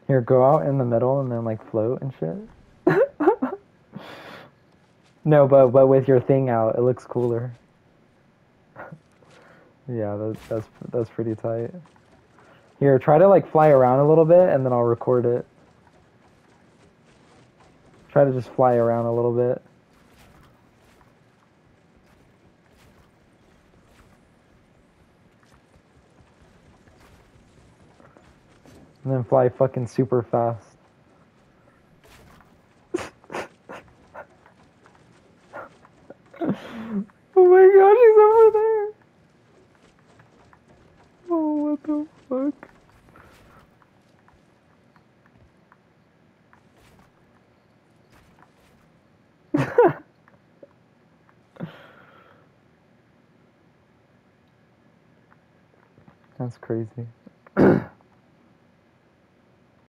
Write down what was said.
Here, go out in the middle and then like float and shit. No, but with your thing out, it looks cooler. Yeah, that's pretty tight. Here, try to like fly around a little bit and then I'll record it. Try to just fly around a little bit. And then fly fucking super fast. Oh my gosh, he's over there. Oh, what the fuck? That's crazy.